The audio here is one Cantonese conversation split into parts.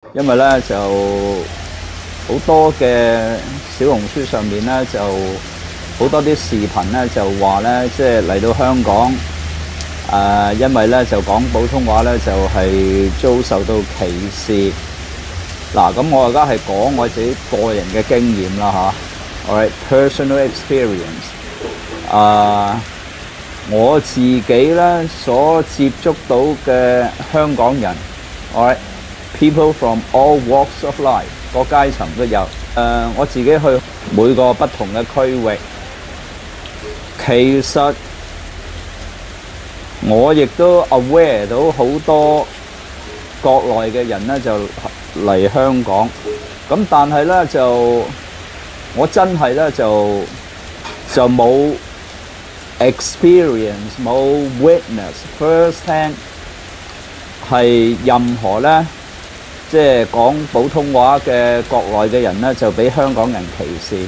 因為咧就好多嘅小紅書上面咧就好多啲視頻咧就話咧，即係嚟到香港因為咧就講普通話咧就係遭受到歧視。嗱，咁我而家係講我自己個人嘅經驗啦嚇 ，alright personal experience。我自己咧所接觸到嘅香港人 ，alright people from all walks of life， 各階層都有。我自己去每個不同嘅區域，其實我亦都 aware 到好多國內嘅人咧就嚟香港，咁但係咧就我真係咧就冇 experience 冇 witness first hand 係任何咧即係講普通話嘅國內嘅人咧就俾香港人歧視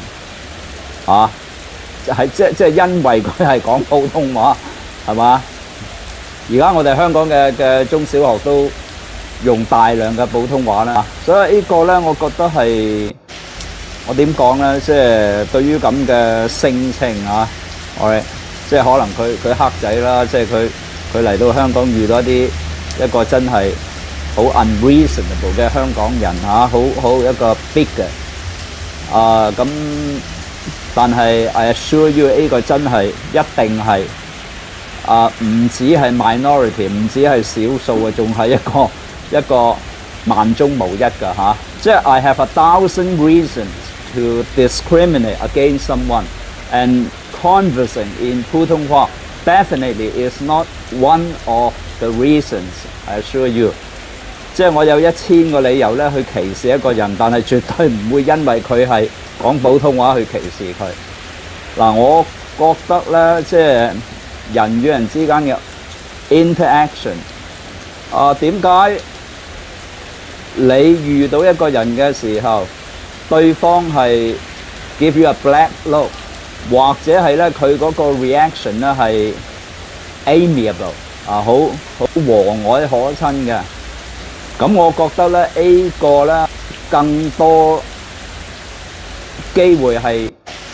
係即係因為佢係講普通話係嘛？而家我哋香港嘅中小學都用大量嘅普通話啦，所以呢個咧我覺得係我點講咧，即係對於咁嘅性情我即係可能佢黑仔啦，即係佢嚟到香港遇到一個真係好 unreasonable 嘅香港人好一個 bigoted咁，但係 I assure you 呢個真係一定係唔止係 minority， 唔止係少數嘅，仲係一個萬中無一㗎即係 I have 1,000 reasons to discriminate against someone and conversing in Putonghua definitely is not one of the reasons. I assure you， 即係我有1000個理由咧去歧視一個人，但係絕對唔會因為佢係講普通話去歧視佢。嗱，我覺得咧，即係人與人之間嘅 interaction，點解你遇到一個人嘅時候，對方係 give you a black look， 或者係咧佢嗰個 reaction 咧係 amiable好和藹可親嘅，咁我覺得咧 A 個咧更多機會係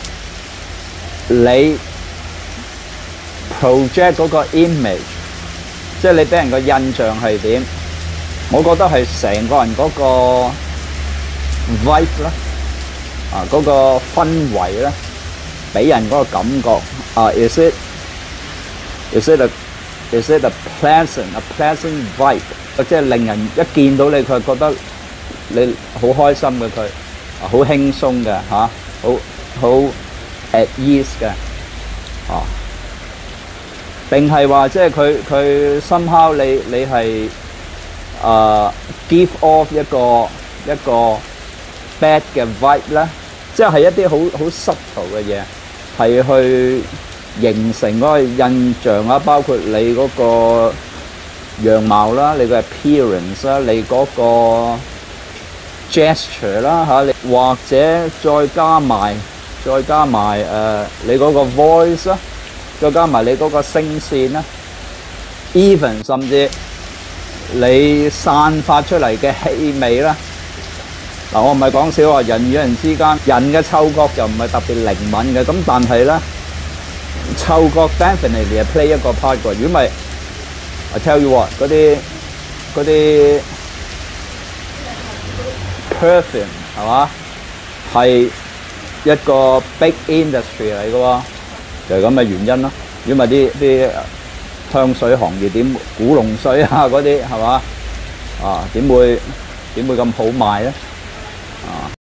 你 project 嗰個 image， 即係你俾人個印象係點？我覺得係成個人嗰個 vibe 啦，嗰個氛圍咧，俾人嗰個感覺is it a pleasant vibe， 即係令人一見到你佢覺得你好開心嘅，佢好輕鬆嘅好 at ease 嘅定係話即係佢 somehow 你係give off 一個 bad 嘅 vibe 咧，即係一啲好 subtle 嘅嘢，係去形成嗰個印象啦，包括你嗰個樣貌啦，你個 appearance 啦，你嗰個 gesture 啦或者再加埋你嗰個 voice 啦，再加埋你嗰個聲線啦 ，even 甚至你散發出嚟嘅氣味啦。嗱，我唔係講笑話，人與人之間，人嘅嗅覺就唔係特別靈敏嘅，咁但係咧，嗅覺 definitely 係 play 一個 part 嘅。如果唔係 ，I tell you what， 嗰啲 perfume 係嘛，係一個 big industry 嚟嘅喎，就係咁嘅原因咯。如果唔係啲香水行業古龍水嗰啲係嘛點會咁好賣咧？